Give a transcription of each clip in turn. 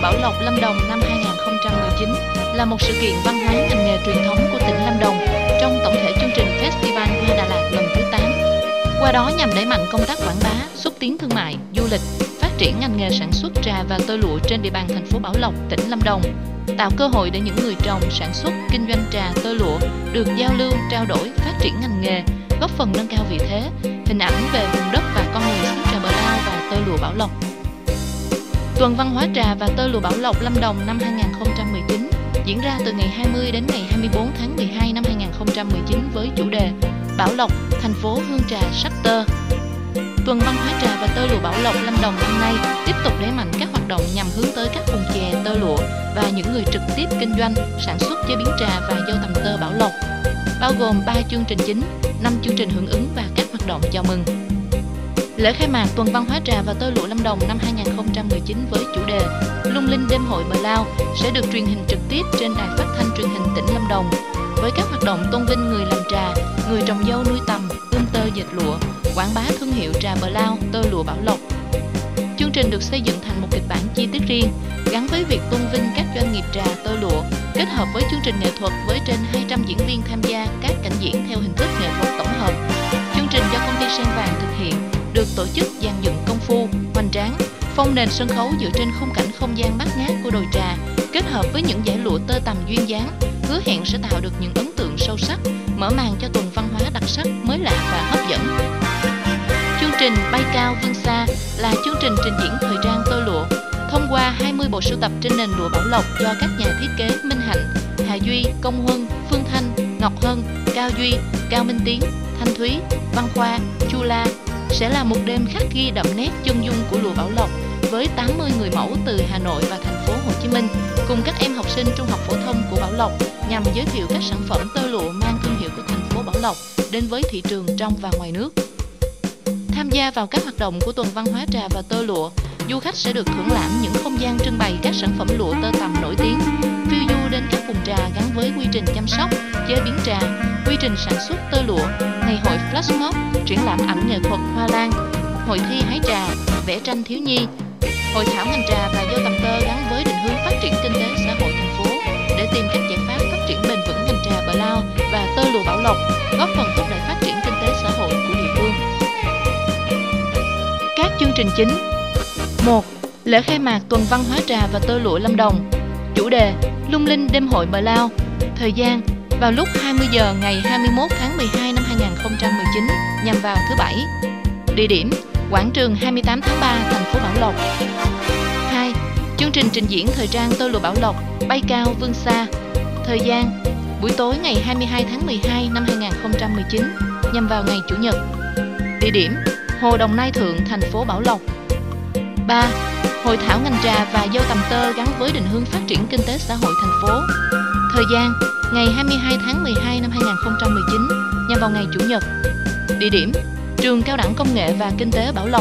Bảo Lộc, Lâm Đồng năm 2019 là một sự kiện văn hóa ngành nghề truyền thống của tỉnh Lâm Đồng trong tổng thể chương trình Festival Hoa Đà Lạt lần thứ 8. Qua đó nhằm đẩy mạnh công tác quảng bá, xúc tiến thương mại, du lịch, phát triển ngành nghề sản xuất trà và tơ lụa trên địa bàn thành phố Bảo Lộc, tỉnh Lâm Đồng, tạo cơ hội để những người trồng, sản xuất, kinh doanh trà, tơ lụa được giao lưu, trao đổi, phát triển ngành nghề, góp phần nâng cao vị thế, hình ảnh về vùng đất và con người xứ Trà Bờ Lao và tơ lụa Bảo Lộc. Tuần văn hóa trà và tơ lụa Bảo Lộc Lâm Đồng năm 2019 diễn ra từ ngày 20 đến ngày 24 tháng 12 năm 2019 với chủ đề Bảo Lộc, thành phố hương trà sắc tơ. Tuần văn hóa trà và tơ lụa Bảo Lộc Lâm Đồng năm nay tiếp tục đẩy mạnh các hoạt động nhằm hướng tới các vùng chè, tơ lụa và những người trực tiếp kinh doanh, sản xuất chế biến trà và dâu tằm tơ Bảo Lộc, bao gồm 3 chương trình chính, 5 chương trình hưởng ứng và các hoạt động chào mừng. Lễ khai mạc Tuần văn hóa trà và tơ lụa Lâm Đồng năm 2019 với chủ đề Lung linh đêm hội Bờ Lao sẽ được truyền hình trực tiếp trên đài phát thanh truyền hình tỉnh Lâm Đồng với các hoạt động tôn vinh người làm trà, người trồng dâu nuôi tằm, ươm tơ dệt lụa, quảng bá thương hiệu trà Bờ Lao, tơ lụa Bảo Lộc. Chương trình được xây dựng thành một kịch bản chi tiết riêng gắn với việc tôn vinh các doanh nghiệp trà, tơ lụa, kết hợp với chương trình nghệ thuật với trên 200 diễn viên tham gia các cảnh diễn theo hình thức nghệ thuật tổng hợp. Chương trình do công ty Sen Vàng thực hiện, được tổ chức dàn dựng công phu, hoành tráng, phong nền sân khấu dựa trên khung cảnh không gian bát ngát của đồi trà, kết hợp với những dải lụa tơ tằm duyên dáng, hứa hẹn sẽ tạo được những ấn tượng sâu sắc, mở màn cho tuần văn hóa đặc sắc, mới lạ và hấp dẫn. Chương trình Bay Cao Vươn Xa là chương trình trình diễn thời trang tơ lụa, thông qua 20 bộ sưu tập trên nền lụa Bảo Lộc do các nhà thiết kế Minh Hạnh, Hà Duy, Công Huân, Phương Thanh, Ngọc Hân, Cao Duy, Cao Minh Tiến, Thanh Thúy, Văn Khoa, Chu La, sẽ là một đêm khắc ghi đậm nét chân dung của lụa Bảo Lộc với 80 người mẫu từ Hà Nội và thành phố Hồ Chí Minh cùng các em học sinh trung học phổ thông của Bảo Lộc nhằm giới thiệu các sản phẩm tơ lụa mang thương hiệu của thành phố Bảo Lộc đến với thị trường trong và ngoài nước. Tham gia vào các hoạt động của tuần văn hóa trà và tơ lụa, du khách sẽ được thưởng lãm những không gian trưng bày các sản phẩm lụa tơ tằm nổi tiếng, phiêu du đến các vùng trà gắn với quy trình chăm sóc, chế biến trà, quy trình sản xuất tơ lụa, ngày hội flash mob, triển lãm ảnh nghệ thuật hoa lan, hội thi hái trà, vẽ tranh thiếu nhi, hội thảo ngành trà và dâu tằm tơ gắn với định hướng phát triển kinh tế xã hội thành phố để tìm các giải pháp phát triển bền vững ngành trà Bờ Lao và tơ lụa Bảo Lộc, góp phần thúc đẩy phát triển kinh tế xã hội của địa phương. Các chương trình chính: 1. Lễ khai mạc tuần văn hóa trà và tơ lụa Lâm Đồng. Chủ đề Lung linh đêm hội Bờ Lao. Thời gian vào lúc 20 giờ ngày 21 tháng 12 năm 2019 nhằm vào thứ Bảy. Địa điểm quảng trường 28 tháng 3 thành phố Bảo Lộc. 2. Chương trình trình diễn thời trang tơ lụa Bảo Lộc Bay Cao Vươn Xa. Thời gian buổi tối ngày 22 tháng 12 năm 2019 nhằm vào ngày Chủ nhật. Địa điểm Hồ Đồng Nai Thượng, thành phố Bảo Lộc. 3. Hội thảo ngành trà và dâu tằm tơ gắn với định hướng phát triển kinh tế xã hội thành phố. Thời gian ngày 22 tháng 12 năm 2019 nhằm vào ngày Chủ nhật. Địa điểm Trường Cao đẳng Công nghệ và Kinh tế Bảo Lộc.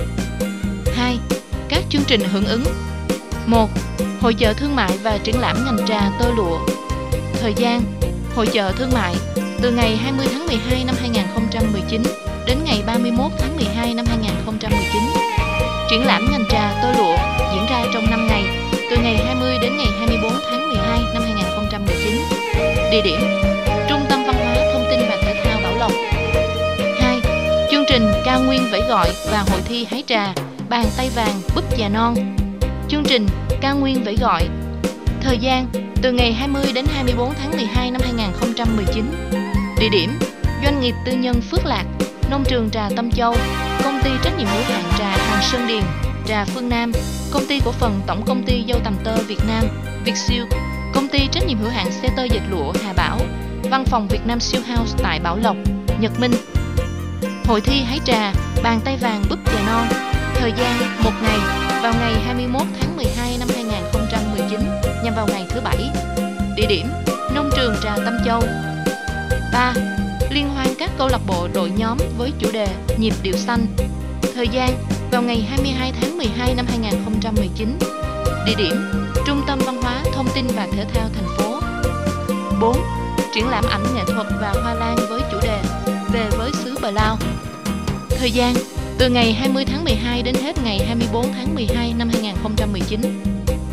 2. Các chương trình hưởng ứng. 1. Hội chợ thương mại và triển lãm ngành trà tơ lụa. Thời gian Hội chợ thương mại từ ngày 20 tháng 12 năm 2019 đến ngày 31 tháng 12 năm 2019. Triển lãm ngành trà tơ lụa diễn ra trong 5 ngày, từ ngày 20 đến ngày 24 tháng 12 năm 2019. Địa điểm Trung tâm Văn hóa Thông tin và Thể thao Bảo Lộc. 2. Chương trình Cao Nguyên Vẫy Gọi và hội thi hái trà Bàn Tay Vàng Búp Già Non. Chương trình Cao Nguyên Vẫy Gọi. Thời gian từ ngày 20 đến 24 tháng 12 năm 2019. Địa điểm Doanh nghiệp tư nhân Phước Lạc, Nông trường trà Tâm Châu, Công ty trách nhiệm hữu hạn trà Hàng Sơn Điền, trà Phương Nam, Công ty cổ phần Tổng công ty dâu tằm tơ Việt Nam, Vietsil, Công ty trách nhiệm hữu hạn xe tơ dệt lụa Hà Bảo, Văn phòng Việt Nam Siêu House tại Bảo Lộc, Nhật Minh. Hội thi hái trà Bàn Tay Vàng Búp Già Non. Thời gian 1 ngày, vào ngày 21 tháng 12 năm 2019 nhằm vào ngày thứ Bảy. Địa điểm Nông trường trà Tâm Châu. 3. Liên hoan các câu lạc bộ đội nhóm với chủ đề Nhịp điệu xanh. Thời gian vào ngày 22 tháng 12 năm 2019. Địa điểm Trung tâm Văn hóa Thông tin và Thể thao thành phố. 4. Triển lãm ảnh nghệ thuật và hoa lan với chủ đề Về với xứ Bờ Lao. Thời gian từ ngày 20 tháng 12 đến hết ngày 24 tháng 12 năm 2019.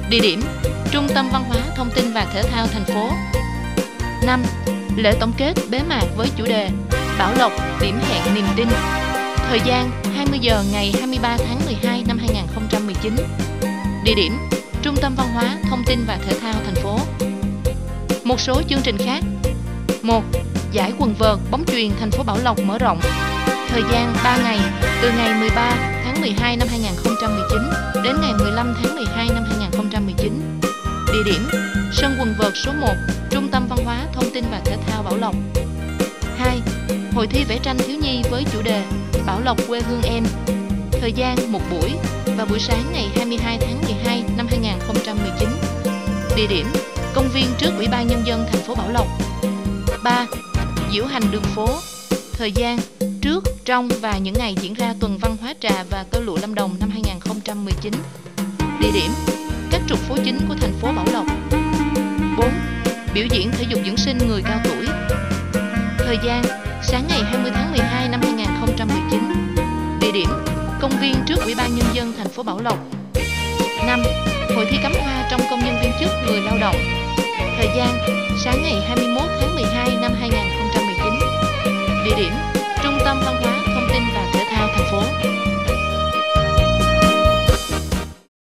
Địa điểm: Trung tâm Văn hóa, Thông tin và Thể thao thành phố. 5. Lễ tổng kết bế mạc với chủ đề Bảo Lộc, điểm hẹn niềm tin. Thời gian: 20 giờ ngày 23 tháng 12 năm 2019. Địa điểm: Trung tâm Văn hóa, Thông tin và Thể thao thành phố. Một số chương trình khác. 1. Giải quần vợt bóng chuyền thành phố Bảo Lộc mở rộng. Thời gian 3 ngày, từ ngày 13 tháng 12 năm 2019 đến ngày 15 tháng 12 năm 2019. Địa điểm: sân quần vợt số 1, Trung tâm Văn hóa, Thông tin và Thể thao Bảo Lộc. 2. Hội thi vẽ tranh thiếu nhi với chủ đề Bảo Lộc quê hương em. Thời gian 1 buổi, vào buổi sáng ngày 22 tháng 12 năm 2019. Địa điểm: công viên trước Ủy ban Nhân dân thành phố Bảo Lộc. 3. Diễu hành đường phố. Thời gian: trước, trong và những ngày diễn ra tuần văn hóa trà và tơ lụa Lâm Đồng năm 2019. Địa điểm: các trục phố chính của thành phố Bảo Lộc. 4. Biểu diễn thể dục dưỡng sinh người cao tuổi. Thời gian: sáng ngày 20 tháng 12 năm 2019. Địa điểm: công viên trước Ủy ban Nhân dân thành phố Bảo Lộc. 5. Hội thi cắm hoa trong công nhân viên chức người lao động. Thời gian: sáng ngày 21 tháng 12 năm